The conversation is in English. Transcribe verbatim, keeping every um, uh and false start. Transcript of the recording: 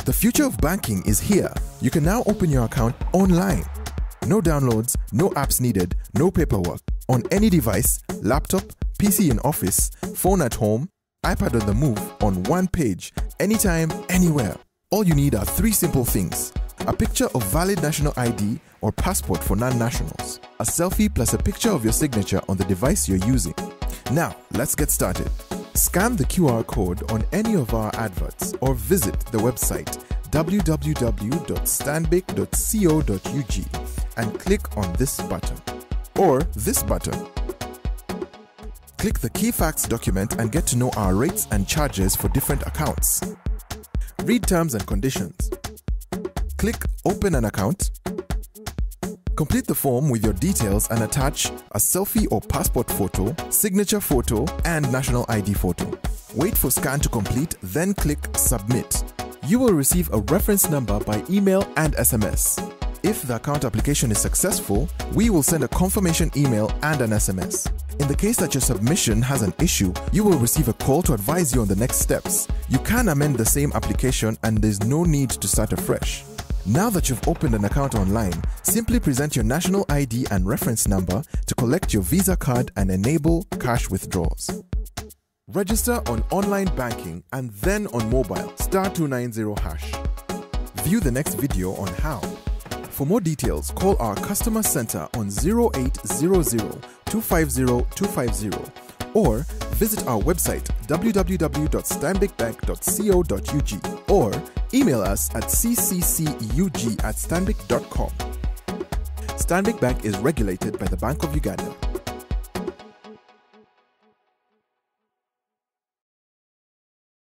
The future of banking is here. You can now open your account online. No downloads, no apps needed, no paperwork. On any device, laptop, P C in office, phone at home, iPad on the move, on one page, anytime, anywhere. All you need are three simple things: a picture of valid national I D or passport for non-nationals, a selfie plus a picture of your signature on the device you're using. Now, let's get started. Scan the Q R code on any of our adverts or visit the website w w w dot stanbic dot co dot u g and click on this button or this button. Click the key facts document and get to know our rates and charges for different accounts. Read terms and conditions. Click Open an account. Complete the form with your details and attach a selfie or passport photo, signature photo, and national I D photo. Wait for scan to complete, then click Submit. You will receive a reference number by email and S M S. If the account application is successful, we will send a confirmation email and an S M S. In the case that your submission has an issue, you will receive a call to advise you on the next steps. You can amend the same application and there's no need to start afresh. Now that you've opened an account online, simply present your national I D and reference number to collect your Visa card and enable cash withdrawals. Register on online banking and then on mobile, star two nine zero hash. View the next video on how. For more details, call our customer center on zero eight zero zero, two five zero, two five zero or visit our website w w w dot stanbic bank dot co dot u g or email us at c c c u g at stanbic dot com. Stanbic Bank is regulated by the Bank of Uganda.